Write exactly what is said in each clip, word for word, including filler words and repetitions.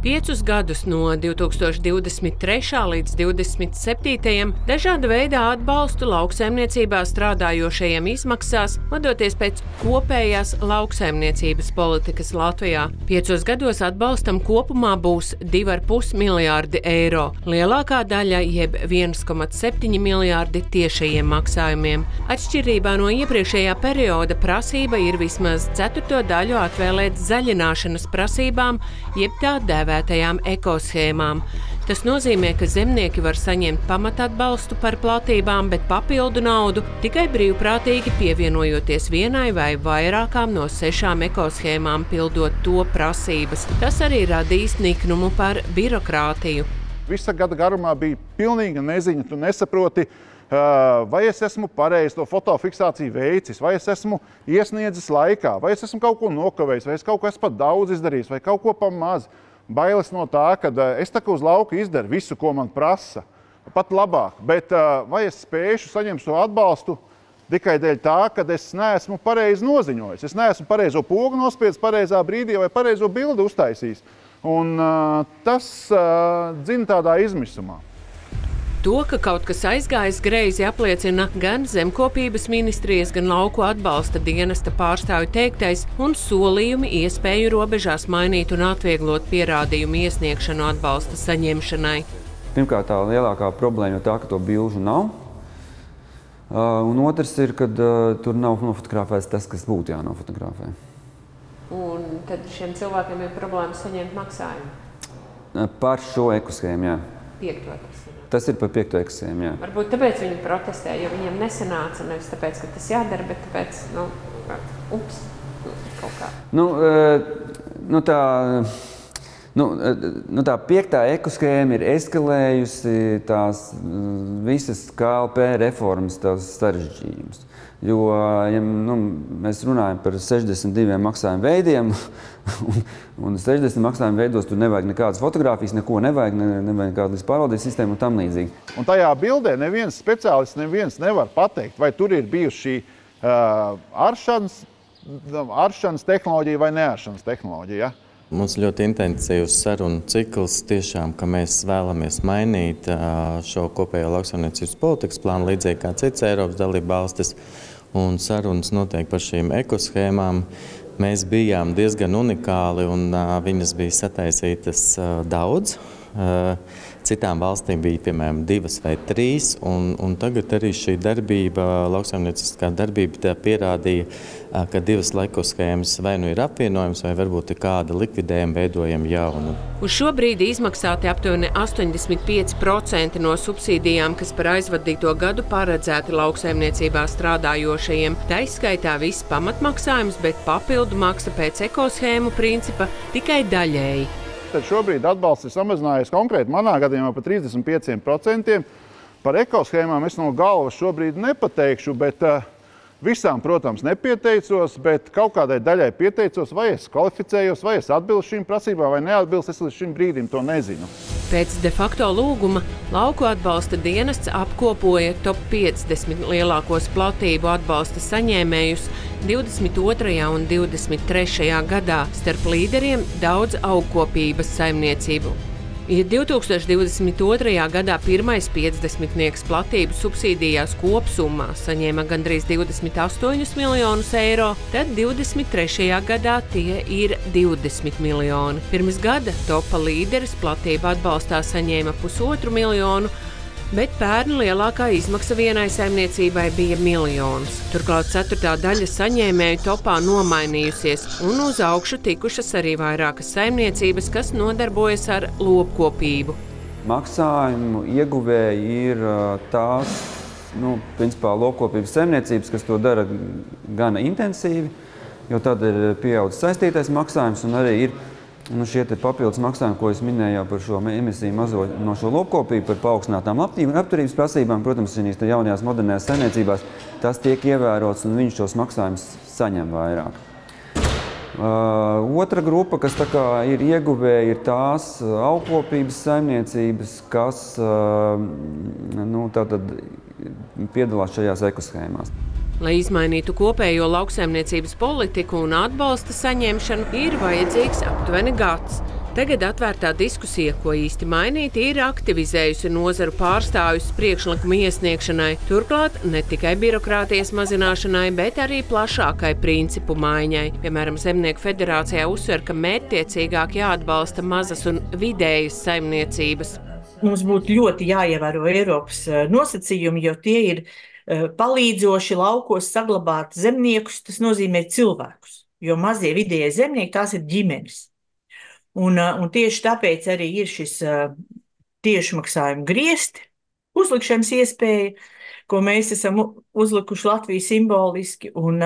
Piecus gadus no divi tūkstoši divdesmit trešā līdz divdesmit septītajam dažāda veidā atbalstu lauksaimniecībā strādājošajiem izmaksās, vadoties pēc kopējās lauksaimniecības politikas Latvijā. Piecos gados atbalstam kopumā būs divi ar pus miljārdi eiro, lielākā daļa jeb viens komats septiņi miljārdi tiešajiem maksājumiem. Atšķirībā no iepriekšējā perioda prasība ir vismaz ceturto daļu atvēlēt zaļināšanas prasībām, jeb tā dēvē vētajām ekoshēmām. Tas nozīmē, ka zemnieki var saņemt pamatatbalstu par platībām, bet papildu naudu tikai brīvprātīgi pievienojoties vienai vai vairākām no sešām ekoshēmām, pildot to prasības. Tas arī radīs niknumu par birokrātiju. Visa gada garumā bija pilnīga neziņa, tu nesaproti, vai es esmu pareizi to fotofiksāciju veicis, vai es esmu iesniedzis laikā, vai es esmu kaut ko nokavējis, vai es kaut ko esmu pat daudz izdarījis, vai kaut ko pa maz. Bailes no tā, ka es tā kā uz lauka izdaru visu, ko man prasa, pat labāk, bet vai es spēšu saņemt šo atbalstu tikai dēļ tā, ka es neesmu pareizi noziņojis. Es neesmu pareizo pogu nospiedis pareizā brīdī vai pareizo bildi uztaisījis. Un tas dzina tādā izmisumā. To, ka kaut kas aizgājis greizi, apliecina gan Zemkopības ministrijas, gan Lauku atbalsta dienesta pārstāvju teiktais un solījumi iespēju robežās mainīt un atvieglot pierādījumu iesniegšanu atbalsta saņemšanai. Pirmkārt, tā lielākā problēma ir tā, ka to bilžu nav. Un otrs ir, ka tur nav nofotografēts tas, kas būtu jānofotografē. Un tad šiem cilvēkiem ir problēmas saņemt maksājumu? Par šo ekoshēmu, jā. Piekto tas ir. Tas ir par piekto ekoshēmu, jā. Varbūt tāpēc viņi protestē, jo viņiem nesanāca, nevis tāpēc, ka tas jādara, bet tāpēc, nu, ups, kaut kā. Nu, nu tā, nu, nu tā piektā ekoshēma ir eskalējusi tās visas K L P reformas, tās sarežģījumus. Jo, ja nu, mēs runājam par sešdesmit diviem maksājumu veidiem, un, un sešdesmit maksājumu veidos tur nevajag nekādas fotogrāfijas, neko nevajag, ne, nevajag nekādas pārvaldes sistēmu un tam līdzīgi. Un tajā bildē neviens speciālists, neviens nevar pateikt, vai tur ir bijusi šī uh, aršanas, aršanas tehnoloģija vai nearšanas tehnoloģija. Ja? Mums ļoti intensīvs sarunu cikls tiešām, ka mēs vēlamies mainīt uh, šo kopējo lauksaimniecības politikas plānu līdzīgi kā cits Eiropas dalībvalstis. Un sarunas notiek par šīm ekoshēmām. Mēs bijām diezgan unikāli un uh, viņas bija sataisītas uh, daudz. Uh, citām valstīm bija, piemēram, divas vai trīs, un, un tagad arī šī darbība, lauksaimnieciskā darbība tā pierādīja, uh, ka divas ekoshēmas vai nu ir apvienojums, vai varbūt ir kāda likvidējuma, veidojama jaunu. Uz šo brīdi izmaksāti aptuveni astoņdesmit pieci procenti no subsīdijām, kas par aizvadīto gadu paredzēti lauksaimniecībā strādājošajiem. Tā izskaitā viss pamatmaksājums, bet papildu maksa pēc ekoshēmu principa tikai daļēji. Tad šobrīd atbalsts ir samazinājies konkrēti manā gadījumā par trīsdesmit pieciem procentiem. Par ekoshēmām es no galvas šobrīd nepateikšu, bet uh, visām, protams, nepieteicos, bet kaut kādai daļai pieteicos, vai es kvalificējos, vai es atbilstu šīm prasībām, vai neatbilstu, es līdz šim brīdim to nezinu. Pēc de facto lūguma Lauku atbalsta dienests apkopoja top piecdesmit lielākos platību atbalsta saņēmējus divdesmit otrajā un divdesmit trešajā gadā, starp līderiem daudz augkopības saimniecību. Ja divi tūkstoši divdesmit otrajā gadā pirmais piecdesmitnieks platību subsīdijās kopsummā saņēma gandrīz divdesmit astoņus miljonus eiro, tad divdesmit trešajā gadā tie ir divdesmit miljoni. Pirms gada topa līderis platību atbalstā saņēma pusotru miljonu, bet pērn lielākā izmaksa vienai saimniecībai bija miljons. Turklāt ceturtā daļa saņēmēju topā nomainījusies, un uz augšu tikušas arī vairākas saimniecības, kas nodarbojas ar lopkopību. Maksājumu ieguvēji ir tās, nu, principā, lopkopības saimniecības, kas to dara gana intensīvi, jo tad ir pieaudzis saistītais maksājums un arī ir Nu, šie te papildus maksājumi, ko es minēju par šo emisiju mazo no šo lopkopību, par paaugstinātām apturības prasībām, protams, šīs jaunajās modernajās saimniecībās, tas tiek ievērots un viņš šos maksājumus saņem vairāk. Uh, otra grupa, kas tā kā ir ieguvēja, ir tās augkopības saimniecības, kas uh, nu, tātad piedalās šajās ekoshēmās. Lai izmainītu kopējo lauksaimniecības politiku un atbalsta saņemšanu, ir vajadzīgs aptuveni gads. Tagad atvērtā diskusija, ko īsti mainīt, ir aktivizējusi nozaru pārstāvjus priekšlikumu iesniegšanai, turklāt ne tikai birokrātijas mazināšanai, bet arī plašākai principu maiņai. Piemēram, Zemnieku federācijā uzsver, ka mērķtiecīgāk jāatbalsta mazas un vidējas saimniecības. Mums būtu ļoti jāievēro Eiropas nosacījumi, jo tie ir palīdzoši laukos saglabāt zemniekus, tas nozīmē cilvēkus, jo mazie vidējie zemnieki tās ir ģimenes. Un, un tieši tāpēc arī ir šis tiešmaksājuma griezti uzlikšanas iespēja, ko mēs esam uzlikuši Latviju simboliski, un,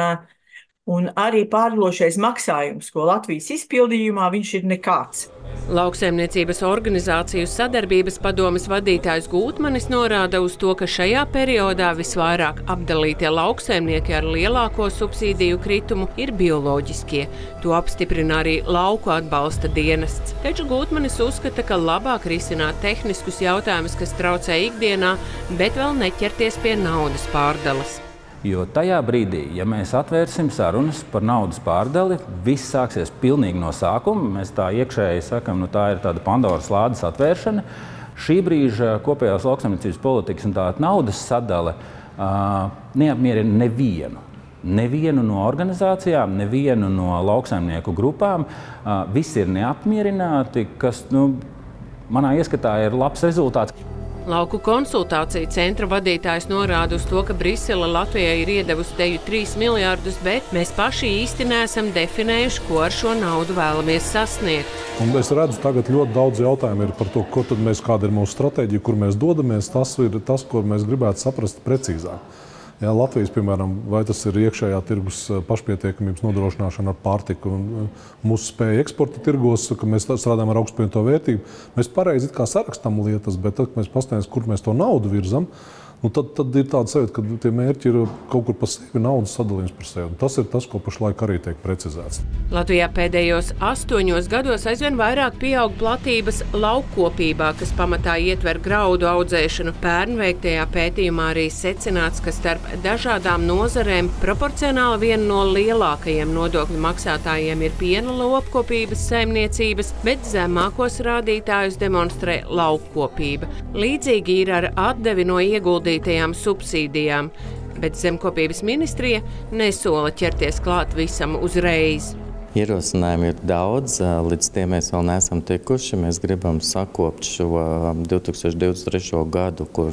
un arī pārlošais maksājums, ko Latvijas izpildījumā viņš ir nekāds. Lauksaimniecības organizāciju sadarbības padomes vadītājs Gūtmanis norāda uz to, ka šajā periodā visvairāk apdalītie lauksaimnieki ar lielāko subsīdiju kritumu ir bioloģiskie. To apstiprina arī lauku atbalsta dienests. Taču Gūtmanis uzskata, ka labāk risināt tehniskus jautājumus, kas traucē ikdienā, bet vēl neķerties pie naudas pārdales. Jo tajā brīdī, ja mēs atvērsim sarunas par naudas pārdali, viss sāksies pilnīgi no sākuma. Mēs tā iekšēji sakam, nu tā ir tāda Pandoras lādes atvēršana. Šī brīža kopējās lauksaimniecības politikas un tā naudas sadale uh, neapmierina nevienu. Nevienu no organizācijām, nevienu no lauksaimnieku grupām. Uh, visi ir neapmierināti, kas, nu, manā ieskatā ir labs rezultāts. Lauku konsultāciju centra vadītājs norāda uz to, ka Brisele Latvijai ir iedevusi teju trīs miljārdus, bet mēs paši īsti neesam definējuši, ko ar šo naudu vēlamies sasniegt. Un es redzu, tagad ļoti daudz jautājumu ir par to, ko tad mēs, kāda ir mūsu stratēģija, kur mēs dodamies. Tas ir tas, ko mēs gribētu saprast precīzāk. Jā, Latvijas, piemēram, vai tas ir iekšējā tirgus pašpietiekamības nodrošināšana ar pārtiku un mūsu spēja eksporta tirgos, ka mēs strādājam ar augstpievienoto vērtību. Mēs pareizi it kā sarakstam lietas, bet tad, kad mēs paskatāmies, kur mēs to naudu virzam, nu tad, tad ir tāda sajūta, ka tie mērķi ir kaut kur pa sevi, naudas sadalījums par sevi. Un tas ir tas, ko pašlaik arī tiek precizēts. Latvijā pēdējos astoņos gados aizvien vairāk pieaug platības laukkopībā, kas pamatā ietver graudu audzēšanu. Pērn veiktajā pētījumā arī secināts, ka starp dažādām nozarēm proporcionāli viena no lielākajiem nodokļu maksātājiem ir piena lopkopības saimniecības, bet zemākos rādītājus demonstrē laukkopība. Līdzīgi ir ar atdevi no ieguldītajām subsīdijām, bet Zemkopības ministrija nesola ķerties klāt visam uzreiz. Ierosinājumi ir daudz, līdz tiem mēs vēl neesam tikuši. Mēs gribam sakopt šo divi tūkstoši divdesmit trešo gadu, kur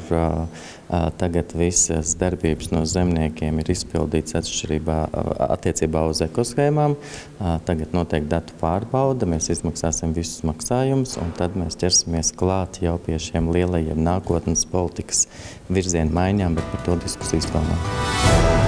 tagad visas darbības no zemniekiem ir izpildīts atšķirībā attiecībā uz ekoshēmām. Tagad notiek datu pārbauda, mēs izmaksāsim visus maksājumus, un tad mēs ķersimies klāt jau pie šiem lielajiem nākotnes politikas virzienu maiņām, bet par to diskusijas vēl nav.